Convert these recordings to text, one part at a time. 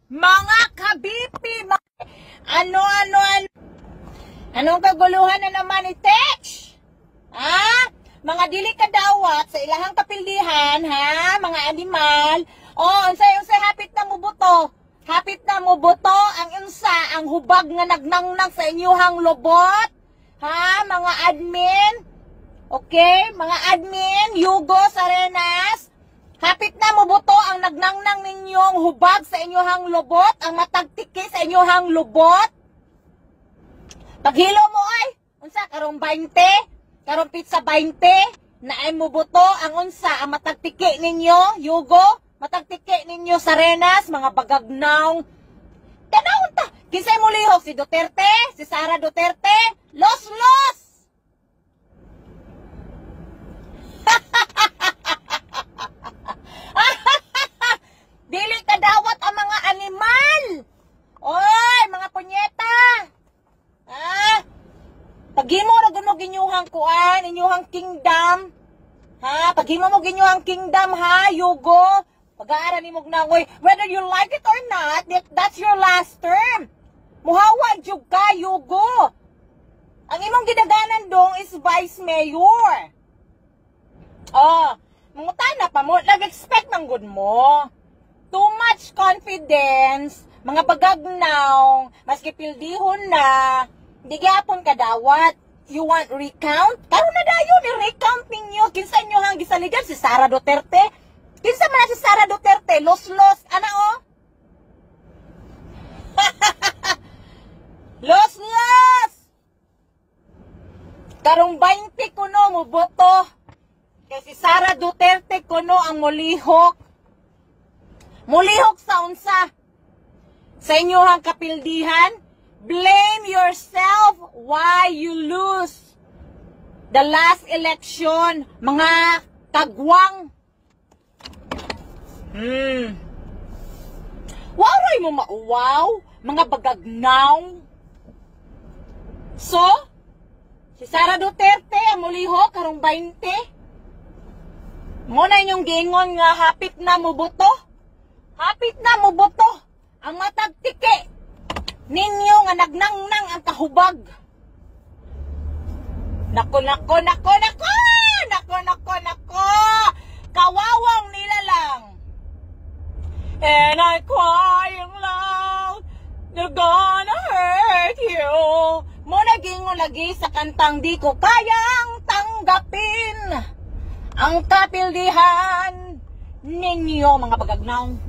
Mga kabipi, anong kaguluhan na naman ni Tex? Ha? Mga dili kadawat sa ilahang kapildihan, ha? Mga animal. Unsay hapit na mo buto. Hapit na mo buto ang ang hubag nga nagnangnang sa inyuhang lobot. Ha? Mga admin. Okay? Mga admin, Yugo, Sarenas. Hapit na mo buto ang nagnangnang ninyong hubag sa inyuhang lobot, ang matagtiki sa inyuhang lobot. Paghilo mo ay, unsa karong 20, karong pizza 20, na ay mo buto ang unsa ang matagtiki ninyo, Yugo, matagtiki ninyo Sarenas, mga bagagnaw. Tanawon ta, kinsay mo lihok si Duterte, si Sara Duterte, los. Dili kadawat ang mga animal. Oy, mga punyeta. Ha? Paghimo ra gunog inyuhang kuan, inyuhang kingdom. Ha? Paghimo mo ginyuhang kingdom, ha, Yugo. Pag-aaral ni mog nangoy, whether you like it or not, that's your last term. Muhawa jud ka, Yugo. Ang imong gidaganan dong is vice mayor. Mangutana pa mo, nag-expect ng good mo. Too much confidence, mga bagagnaw, maski pildihon na, di gyapon kadawat. You want recount? Karon na dayon ni recount ninyo. Kinsa inyo hang gisaligan si Sara Duterte? Kinsa man si Sara Duterte? Los, ana o? Los! Karong 20 kuno mo boto. Kay si Sara Duterte kuno ang mulihok. Mulihok sa unsa? Sa inyong kapildihan, blame yourself why you lose the last election, mga kagwang. Waray mo mauwaw, mga bagagnaw. So, si Sara Duterte ang mulihok karong 20. Muna inyong gingon nga hapit na mo boto. Hapit na mo boto ang matagtiki ninyo nga nagnangnang ang kahubag. Nako. Kawawang nila lang. And I crying loud, they're gonna hurt you. Muna gingon lagi sa kantang di ko kayang tanggapin ang kapildihan ninyo, mga bagagnaw.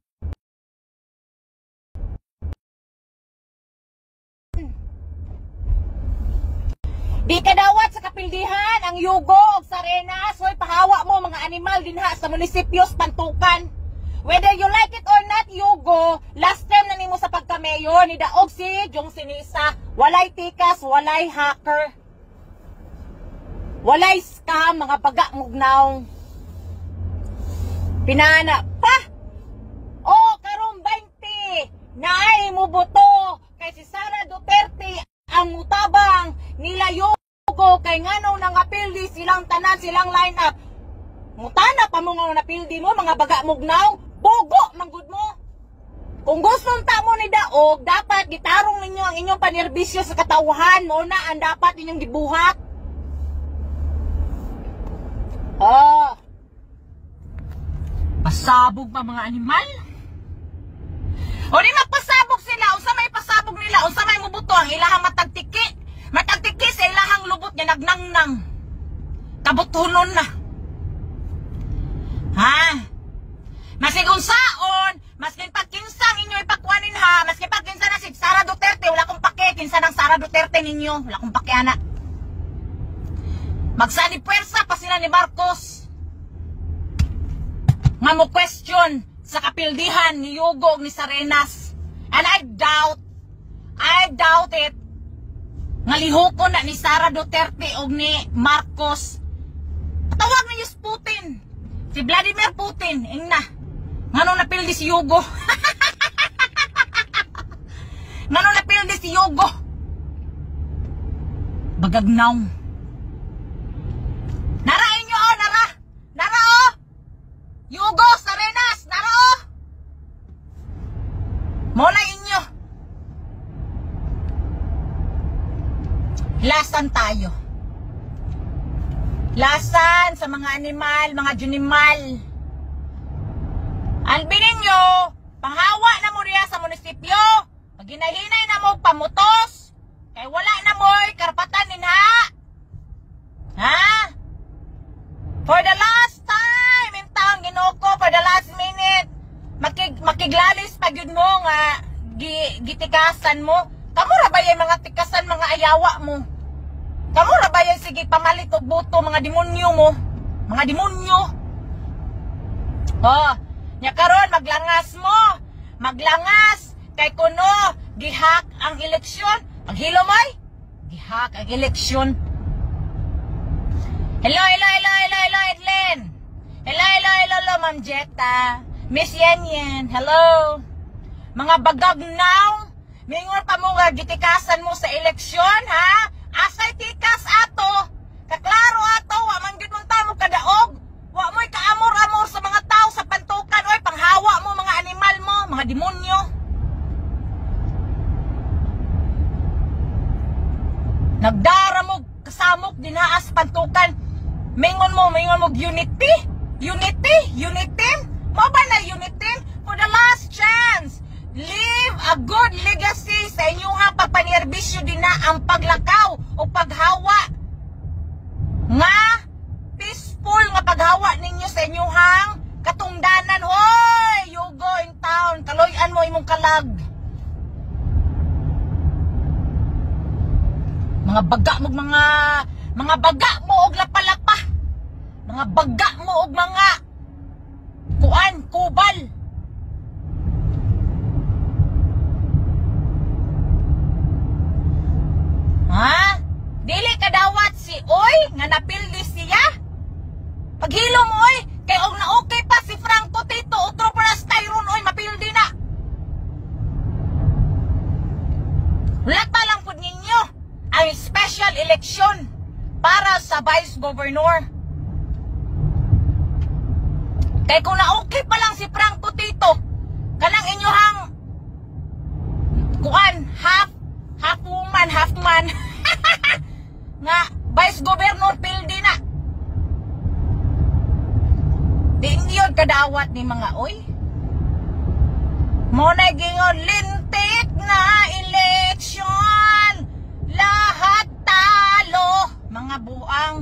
Di kadawat sa kapildihan ang Yugo o Sarenas. Hoy, pahawa mo mga animal dinha sa munisipyos Pantukan. Whether you like it or not, Yugo, last time na nimo sa pagkamayor ni daog si Jong Sinisa. Walay tikas, walay hacker, walay scam, mga baga-mugnaw. Pinana pa. Karong 20 naay mo boto kay si Sara Duterte ang mutabang nila Yugo kay ngano nang apildi silang tanan, silang line up. Mutana pa mo nga napildi mo, mga baga-mugnaw. Bogo manggod mo. Kung gusto ta mo ni daog, dapat gitarong ninyo ang inyong panerbisyo sa katawhan mo na ang dapat ninyong gibuhat. Pasabog pa mga animal. O di magpasabog sila, unsa may pasabog nila, unsa may mubuto ang ilahang matagtiki. Matagtiki sa ilahang lubot nga nagnangnang. Kabuthunon na. Ha? Masig unsaon, maskin pagkinsang inyo ipakwanin ha, maskin pagkinsa na si Sara Duterte, wala kong pake, kinsa ng Sara Duterte ninyo, wala kong pake anak. Magsani puwersa pa sila ni Marcos. Nga mo question sa kapildihan ni Yugo ni Sarenas. And I doubt it. Ngalihoko na ni Sara Duterte o ni Marcos. Tawag na si Putin. Si Vladimir Putin. Ingna. Ngano napildi si Yugo? Ngano napildi si Yugo? Bagagnaw. Narain nyo nara. Nara Yugo, Sarenas, nara lasan tayo. Lasan sa mga animal, mga junimal. Albinin nyo, panghawa na mo riya sa munisipyo. Pag hinahinay na mo, pamutos. Kay wala na mo, karapatan ninha. Ha? For the last time, in town, Ginoko, for the last minute, makiglalis pag yun mo nga, gitikasan mo. Kamu ra ba yung mga tikasan, mga ayawa mo? Kamu ra ba yung sige pamalit o buto, mga demonyo mo? Mga demonyo. Oh, nya karon maglangas mo. Maglangas. Kay kuno, gihak ang eleksyon. Paghilo mo ay, gihak ang eleksyon. Hello, Edlin. Hello, Ma'am Jetta. Miss Yen. Hello. Mga bagag now. Mingon pa mo nga gitikasan mo sa eleksyon, ha? Asay tikas ato. Kaklaro ato, wa man gyud mong tamo kadaog. Wa mo'y kaamor-amor sa mga tao sa pantukan, oy panghawa mo mga animal mo, mga demonyo. Nagdara mo kasamok dinaas pantukan. Mingon mo unity. Mo ba na unity? For the last chance. Leave a good legacy sa inyong pagpanierbisyo din na ang paglakaw o paghawa. Nga, peaceful nga paghawa ninyo sa inyong katungdanan. Hoy, you go in town. Kaloyan mo imong kalag. Mga baga mo og lapalapa. Mga baga mo og mga kubal. Ha? Dili kadawat si Oy nga napildi siya. Paghilo mo oy, kay og na okay pa si Franco Tito, utro pa na styron oy mapildi na. Wala pa lang pud ninyo ang special election para sa vice governor. Kay kung na okay pa lang si Franco Tito, kanang inyohang half woman, half man nga vice governor pildi na. Di yun kadawat ni mga oy. Mo na gingon lintik na eleksyon. Lahat talo, mga buang.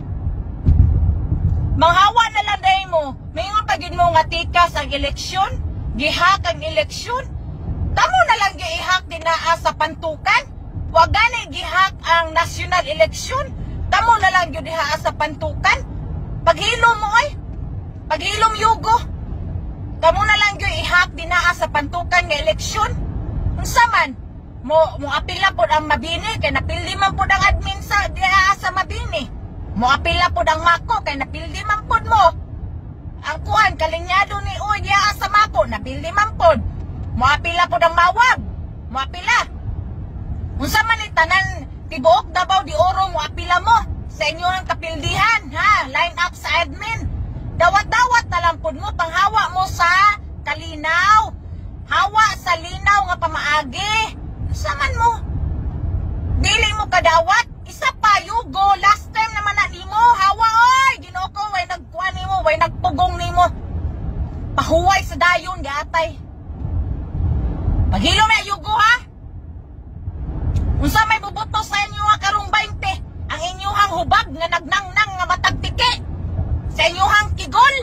Manghawa na lang day mo. Mayroon pagin mo nga tikas ang eleksyon, gihak ang eleksyon. Tamo na lang gihak din na sa pantukan. Wag gani gihak ang national election. Tamo na lang gyud diha sa pantukan. Paghilom mo ay. Paghilom yugo. Tamo na lang gyud ihak din na sa pantukan nga eleksyon. Unsa man mo apila pod ang Mabini kay napildi man pod ang admin sa diha sa Mabini. Mo apila pod ang Mako kay napildi man pod mo. Ang kuan kalinyado ni Uy diha sa Mako napildi man pod. Mo apila pod ang Mawag. Mo apila. Unsa man ni tanan tibuok Davao de Oro mo apila mo sa inyo ang kapildihan, ha? Line up sa admin. Dawat-dawat na lang pod mo panghawa mo sa kalinaw. Hawa sa linaw nga pamaagi. Unsa man mo? Dili mo kadawat. Isa pa yugo. Last time naman na nimo hawa oy. Ginoo ko way nagkuan nimo, way nagpugong nimo. Pahuway sa dayon gatay. Paghilo na yugo ha. Unsa may bubuto sa inyo karong 20 ang inyong hubag nga nagnangnang nga matagtike sa inyong kigol.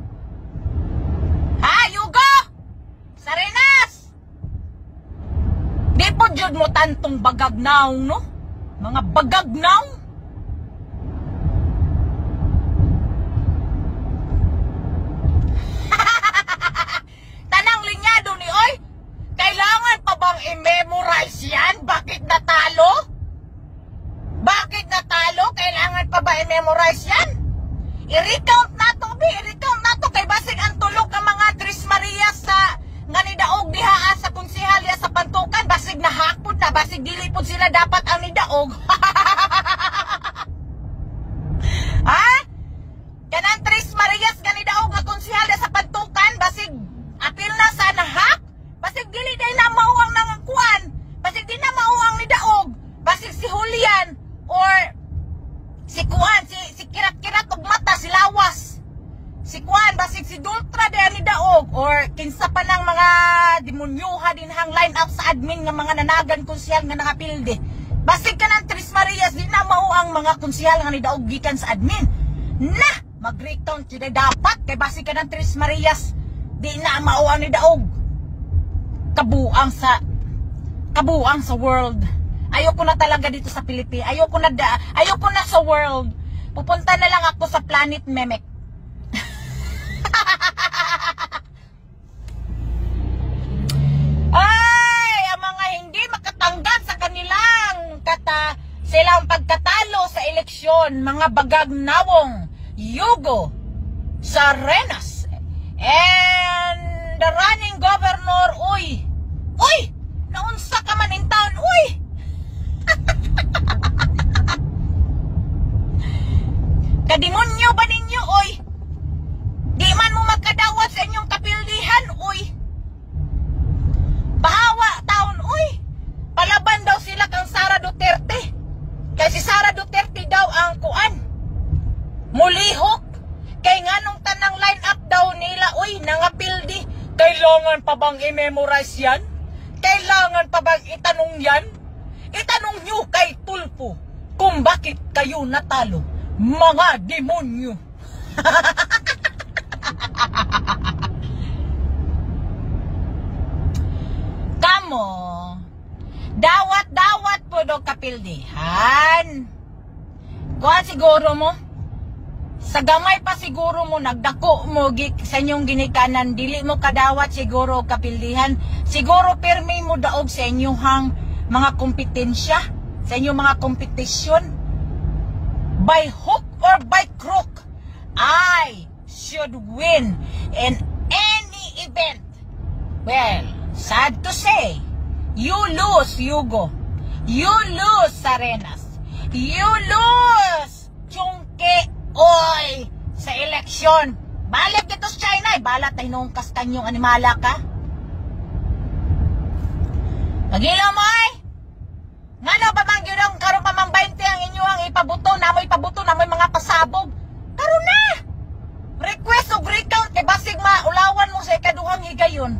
Ha, yugo? Sarenas. Di po jud mo tantong bagagnaw, no? Mga bagagnaw. Tanang linyado ni oy. Kailangan pa bang i-memorize yan? Bakit natalo? Bakit natalo? Kailangan pa ba i-memorize yan? I-recount na to, i-recount na to. Kay basig ang tulog ng mga Tris Maria sa nga nidaog diha sa konsehalya sa pantukan. Basig nahakpot na, basig dilipod sila dapat ang nidaog. or kinsa pa ng mga demonyuha din hang line up sa admin nga mga nanagan konsyal nga nakapilde. Basig ka ng Tres Marias, di na mao ang mga konsyal nga nidaog gikan sa admin. Na, mag-recount yun dapat, kay basig ka ng Tres Marias, di na mao ang nidaog. Kabuang sa world. Ayoko na talaga dito sa Pilipinas. Ayoko na sa world. Pupunta na lang ako sa Planet Memek. Ay, ang mga hindi makatanggap sa kanilang silang pagkatalo sa eleksyon, mga bagagnawong Yugo Sarenas and the running governor, uy, naunsa ka man in town, uy. Kadimonyo ba ninyo, uy? Di man mo magkadawat sa inyong kapildihan, uy. Bahawa taon, uy. Palaban daw sila kang Sara Duterte. Kaya si Sara Duterte daw ang kuan. Mulihok. Kay nganong tanang line up daw nila, uy, nangapildi. Kailangan pa bang i-memorize yan? Kailangan pa bang itanong yan? Itanong nyo kay Tulfo kung bakit kayo natalo. Mga demonyo. Kamo, dawat po do kapildihan. Kuha siguro mo, sa gamay pa siguro mo, nagdako mo sa inyong ginikanan, dili mo kadawat siguro kapildihan. Siguro permi mo daog sa inyong mga kompetensya, sa inyong mga kompetisyon. By hook or by crook, I should win in any event. Well, sad to say, you lose, Yugo. You lose, Sarenas. You lose, Chungke, oy, sa eleksyon. Balik dito sa China, balat ay nung kastanyong animala ka. Magilaw mo ay. Nga na ba mang yun ang karoon pa mang 20 ang inyo ang ipabuto, namoy mga pasabog. Karoon na! Request o recount, kay basig maulawan mo sa ikaduhang higayon.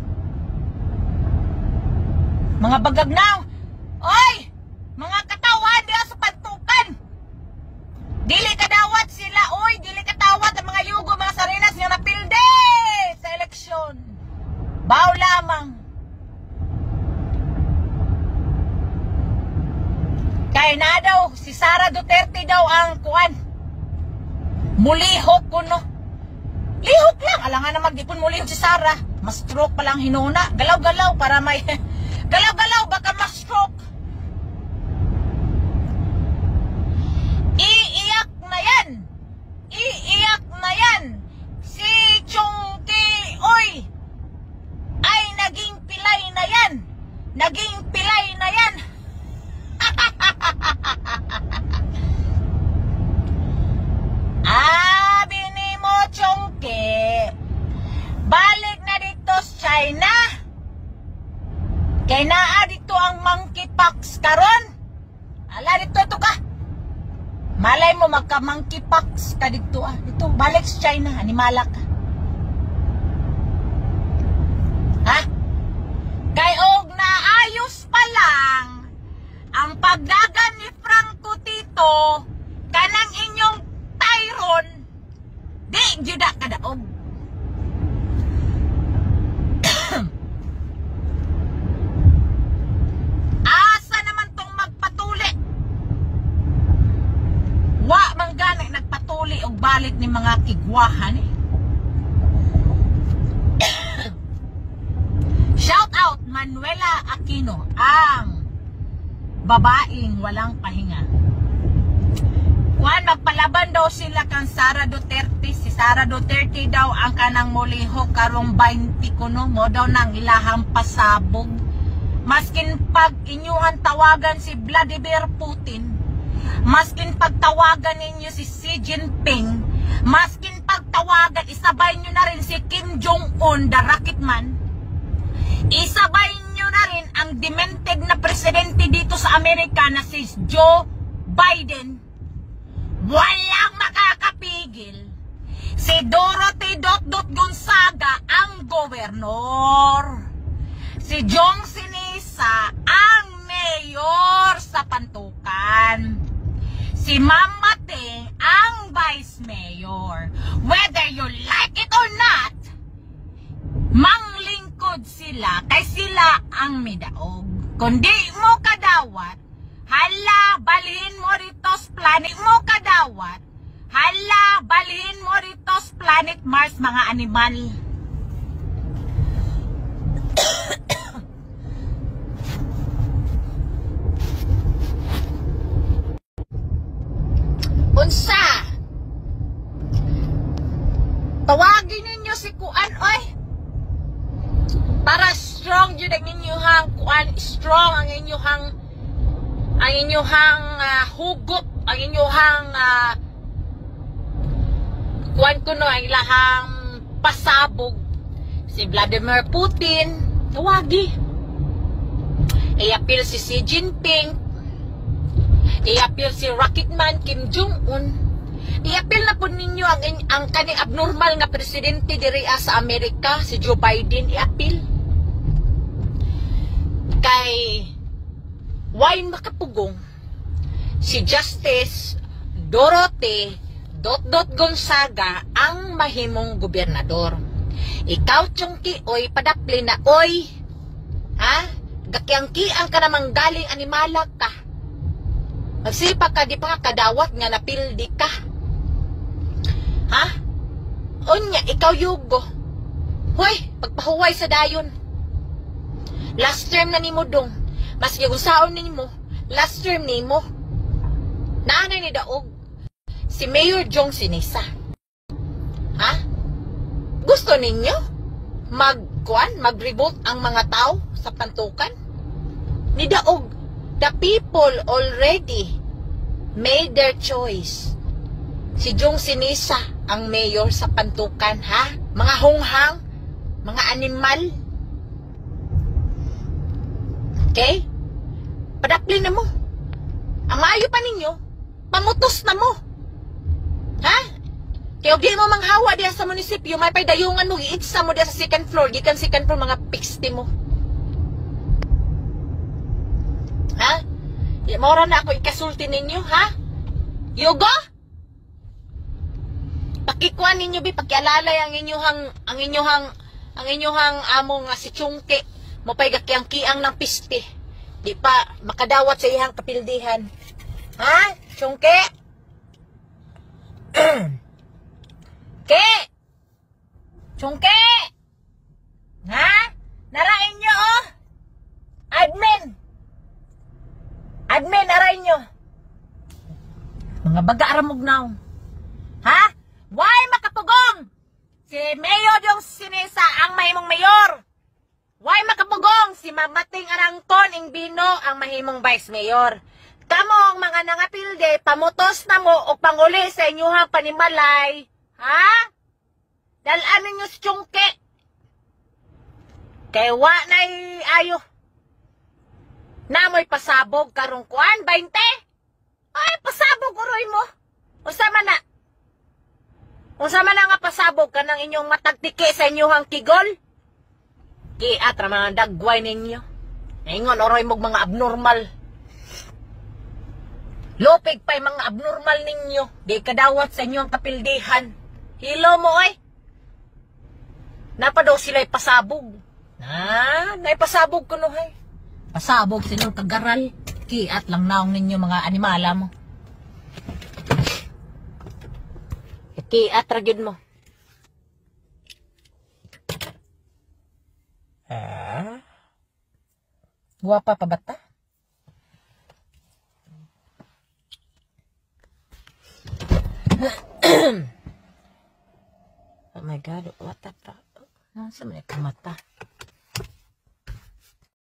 Mga bagagnaw, oy! Mga katawan, diya sa pantukan. Dili kadawat sila, oy! Dili katawat ang mga Yugo, mga Sarenas nga napilde sa eleksyon. Baw lamang. Kaya na daw, si Sara Duterte daw ang kuan. Mulihok ko, no? Lihok lang. Alangan na mag-ipon mulihok si Sara. Mas stroke pa lang hinuna. Galaw-galaw para may... Galaw-galaw, baka mas stroke. Iiyak na yan. Iiyak na yan. Si Chungki, oy, ay naging pilay na yan. Naging pilay na yan. Bini mo, Chungki, balik na dito sa China. Kay naa dito ang monkeypox karon. Ala dito to ka. Malay mo magka monkeypox ka dito Dito balik sa China, animala ka. Ha? Kay og naayos pa lang ang pagdagan ni Franco Tito kanang inyong Tyron, di juda kadaog. Asa naman tong magpatuli? Wa man gani nagpatuli og balik ni mga kigwahan Shout out Manuela Aquino, ang babaeng walang pahinga. Juan, magpalaban daw sila kang Sara Duterte. Si Sara Duterte daw ang kanang mulihok karong 20 kuno mo daw nang ilahang pasabog. Maskin pag inyuhan tawagan si Vladimir Putin, maskin pagtawagan ninyo si Xi Jinping, maskin pagtawagan isabay nyo na rin si Kim Jong-un, the Rocketman, isabay nyo na rin ang demented na presidente dito sa Amerika na si Joe Biden. Walang makakapigil Si Dorothy Gonzaga ang gobernador. Si Jong Sinisa ang mayor sa Pantukan. Si Mama Ting ang vice mayor. Whether you like it or not, manglingkod sila kay sila ang midaog. Kundi mo kadawat, hala, balhin mo rito sa planet mo kadawat, hala, balhin mo rito sa planet Mars, mga animal. Unsa? Tawagin ninyo si Kuan, oy. Para strong yun ang inyuhang Kuan, strong ang inyuhang hugot, ang inyuhang Kuan kuno ang ilahang pasabog. Si Vladimir Putin, tawagi. I-appeal si Xi Jinping. I-appeal si Rocketman Kim Jong-un. I-appeal na po ninyo ang kaning abnormal nga presidente diri sa Amerika, si Joe Biden. I-appeal. Kay why makapugong si Justice Dorothy Gonzaga ang mahimong gobernador. Ikaw, Chungki, oy, padapli na, oy. Ha? Gakyangkian ka namang galing animala ka. Magsipa ka, di pa nga kadawat nga napildi ka. Ha? Unya, ikaw yugo. Hoy, pagpahuway sa dayon. Last term na ni mo dong. Mas yagusaon ni mo. Last term ni mo. Naanay ni daog. Si Mayor Jong Sinisa. Ha? Gusto ninyo mag-revolt ang mga tao sa Pantukan? Ni daog. The people already made their choice. Si Jong Sinisa ang mayor sa Pantukan, ha? Mga hunghang, mga animal. Okay? Padapli na mo. Ang ayo pa ninyo, pamutos na mo. Ha? Kaya di mo manghawa diya sa munisipyo, may paydayungan mo, iitsa mo diya sa second floor, gikan second floor, mga pixti mo. Ha? Maura na ako ikasulti ninyo, ha? Yugo? Pakikuan ninyo, bi, pakialalay ang inyuhang among si Chungke, mo pa'y gakyang-kiang ng piste. Di pa makadawat sa iyang kapildihan. Ha? Chungke? Ke? Chungke? Ha? Narain nyo, oh? Admin, aray nyo. Mga baga aramog now. Ha? Why makapugong? Si Mayor Jong Sinisa ang mahimong mayor. Why makapugong? Si Mamating Arangton Ingbino ang mahimong vice mayor. Kamong mga nangapilde, pamutos na mo o panguli sa inyuhang panimalay. Ha? Dalaan ninyo si Chungke. Kaya wa na ayo. Namoy pasabog karong kuan, 20? Ay, pasabog uroy mo. Usama na nga pasabog ka ng inyong matagtiki sa inyong kigol. Kiat ra mga dagway ninyo. Ingon uroy mo mga abnormal. Lupig pa'y mga abnormal ninyo. Di kadawat sa inyong kapildihan. Hilo mo ay. Napa daw sila'y pasabog. Naipasabog ko no hay. Pasabog sa inyong kagaral. Kiat lang naong ninyo mga animala mo. Kiat ragyod mo. Guwapa pa bata? Oh my God, what the fuck? Nasa may kamata?